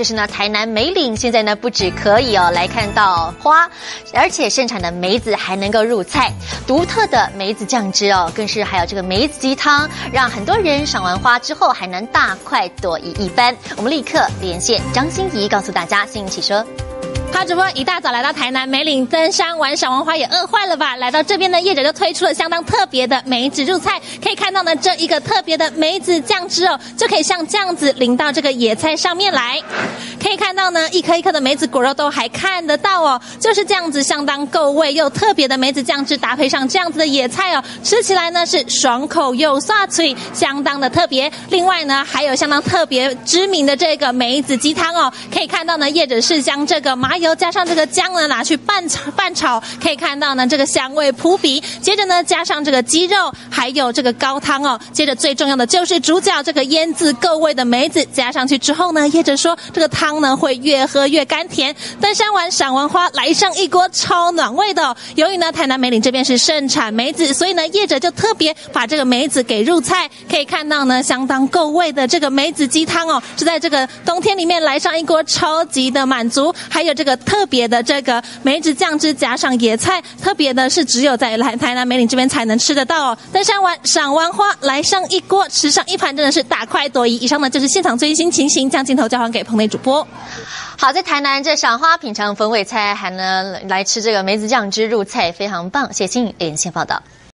这是呢台南梅岭，现在呢不只可以来看到花，而且盛产的梅子还能够入菜，独特的梅子酱汁更是还有这个梅子鸡汤，让很多人赏完花之后还能大快朵颐一番。我们立刻连线张欣怡，告诉大家，欣怡请说。 好，主播一大早来到台南梅岭登山玩，赏完花也饿坏了吧？来到这边呢，业者就推出了相当特别的梅子入菜，可以看到呢，这一个特别的梅子酱汁就可以像这样子淋到这个野菜上面来。可以看到呢，一颗一颗的梅子果肉都还看得到就是这样子相当够味又特别的梅子酱汁，搭配上这样子的野菜吃起来呢是爽口又刷脆，相当的特别。另外呢，还有相当特别知名的这个梅子鸡汤可以看到呢，业者是将这个麻油加上这个姜呢拿去拌炒，可以看到呢这个香味扑鼻。接着呢加上这个鸡肉，还有这个高汤接着最重要的就是主角这个腌制够味的梅子加上去之后呢，业者说这个汤呢会越喝越甘甜。登山完赏完花，来上一锅超暖胃的由于呢台南梅岭这边是盛产梅子，所以呢业者就特别把这个梅子给入菜。可以看到呢相当够味的这个梅子鸡汤是在这个冬天里面来上一锅超级的满足。还有这个特别的这个梅子酱汁加上野菜，特别的是只有在台南梅岭这边才能吃得到登山完赏完花，来上一锅吃上一盘，真的是大快朵颐。以上呢就是现场最新情形，将镜头交还给棚内主播。 好，在台南这赏花品尝风味菜，还能来吃这个梅子酱汁入菜，非常棒。谢谢欣怡连线报道。